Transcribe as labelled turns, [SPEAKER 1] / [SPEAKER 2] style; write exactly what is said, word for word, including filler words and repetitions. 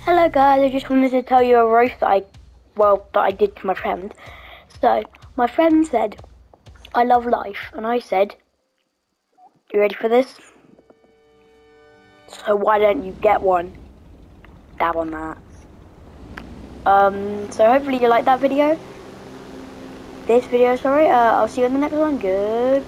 [SPEAKER 1] Hello guys, I just wanted to tell you a roast that I, well, that I did to my friend. So, my friend said, I love life, and I said, you ready for this? So why don't you get one? Dab on that. Um, so hopefully you like that video. This video, sorry, uh, I'll see you in the next one. Good.